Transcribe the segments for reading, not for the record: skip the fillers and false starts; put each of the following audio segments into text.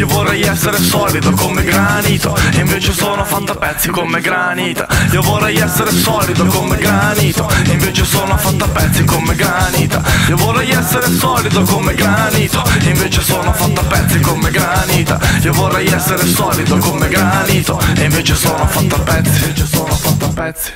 Io vorrei essere solido come granito, e invece sono fatto a pezzi come granita. Io vorrei essere solido come granito, e invece sono fatto a pezzi come granita. Io vorrei essere solido come granito, e invece sono fatto a pezzi come granita. Io vorrei essere solido come granito, e invece sono fatto a pezzi.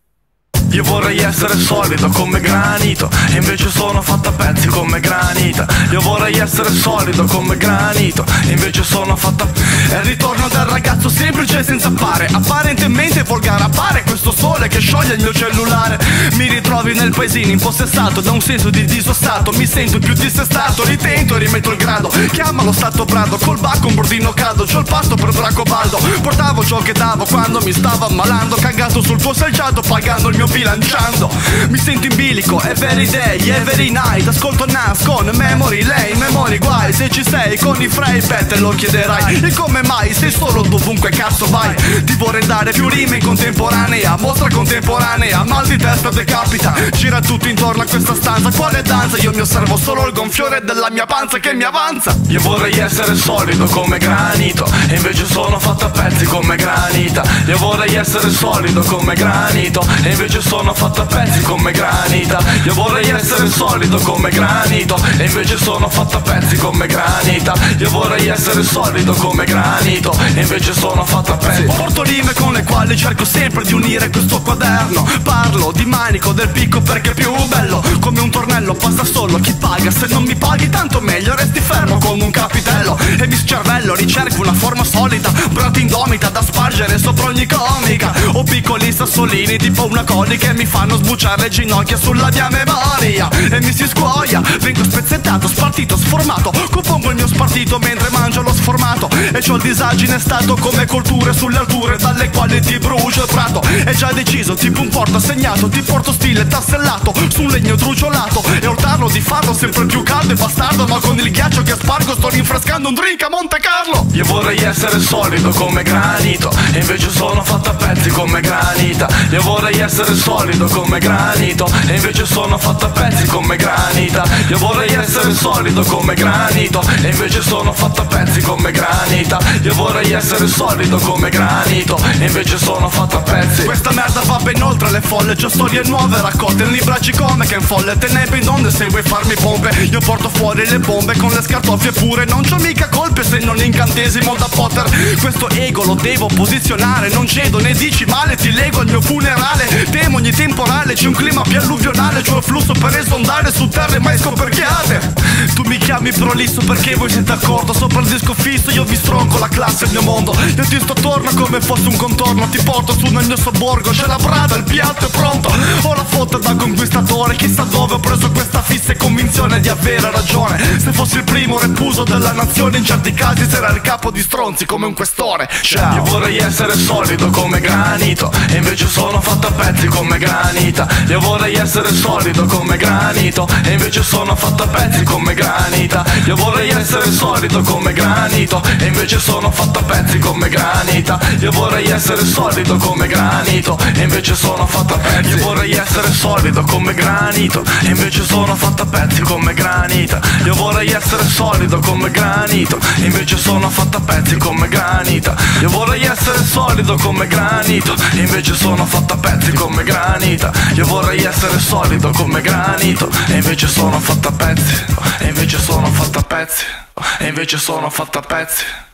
Io vorrei essere solido come granito, e invece sono fatto a pezzi come granita. Io vorrei essere solido come granito, e invece sono fatto a... È il ritorno del ragazzo semplice e senza fare, apparentemente volgare. Appare questo sole che scioglie il mio cellulare. Mi ritrovi nel paesino impossessato da un senso di disossato. Mi sento più dissestato, ritento e rimetto il grado. Chiama lo stato brado, col bacco un bordino caldo. C'ho il pasto per Bracobaldo, portavo ciò che davo quando mi stavo ammalando. Cagato sul tuo selciato, pagando il mio bilanciando. Mi sento in bilico, every day, every night. Ascolto Nas con Memory Lane, Memory guai. Se ci sei con i Frey, te lo chiederai. E come mai sei solo dovunque cazzo vai? Ti vorrei dare più rime in contemporanea, mostra contemporanea, mal di testa decapita. Gira tutto intorno a questa stanza, quale danza? Io mi osservo solo il gonfiore della mia panza che mi avanza. Io vorrei essere solido come granito, e invece sono fatto a pezzi come granita. Io vorrei essere solido come granito, e invece sono fatto a pezzi come granita. Io vorrei essere solido come granito, e invece sono fatto a pezzi come granita. Io vorrei essere solido come granito, e invece sono fatto a pezzi. Porto rime con le quali cerco sempre di unire questo quaderno. Parlo di manico del picco perché è più bello. Come un tornello passa solo chi paga. Se non mi paghi tanto meglio resti fermo come un capitello. E mi scervello, ricerco una forma solida, brata indomita da spargere sopra ogni comica. Ho piccoli sassolini tipo una colica e mi fanno sbucciare le ginocchia sulla mia memoria. E mi si scuoia, vengo spezzettato, spartito, sformato. Compongo il mio spartito mentre mangio lo sformato. E c'ho il disagio innestato come colture sulle alture dalle quali ti brucio il prato. È già deciso, tipo un porto assegnato. Ti porto stile tassellato su un legno truciolato. E ho il tarlo di farlo sempre più caldo e bastardo, ma con il ghiaccio che spargo sto rinfrescando un drink a Monte Carlo. Io vorrei essere solido come granito, e invece sono fatto a pezzi come granita. Io vorrei essere solido come granito, e invece sono fatto a pezzi come granita. Io vorrei essere solido come granito, e invece sono fatto a pezzi come granita. Io vorrei essere solido come granito, e invece sono fatto a pezzi. Questa merda va ben oltre le folle, c'ho storie nuove raccolte nei bracci come che in folle. Te ne in onde se vuoi farmi pompe. Io porto fuori le bombe con le scartoffie pure. Non c'ho mica colpe se non incantesimo da Potter. Questo ego lo devo posizionare. Non cedo né dici male, ti lego al mio funerale. Temo ogni temporale, c'è un clima più alluvionale. C'ho il flusso per esondare su terre mai scoperchiate. Tu mi chiami prolisso perché voi siete d'accordo. Sopra il disco fisso io vi stronco la classe e il mio mondo. Io ti sto attorno come fosse un contorno. Ti porto su nel mio sobborgo, c'è la brada, il piatto è pronto. Ho la foto da conquistatore, chissà dove ho preso questa fissa e convinzione di avere ragione. Se fossi il primo repuso della nazione, in certi casi sarà il capo di stronzi come un questore. Ciao. Io vorrei essere solido come granito, e invece sono fatto a pezzi come granita. Io vorrei essere solido come granito, e invece sono fatto a pezzi come granita. Io vorrei essere solido come granito, e invece sono fatto a pezzi come granita. Io vorrei essere solido come granito, e invece sono fatto a pezzi. Io vorrei essere solido come granito, e invece sono fatto a pezzi come granita. Io vorrei essere solido come granito, e invece sono fatto a pezzi come granita. Io vorrei essere solido come granito, e invece sono fatto a pezzi come granita. Io vorrei essere solido come granito, e invece sono fatto a pezzi. E invece sono fatto a pezzi. E invece sono fatto a pezzi.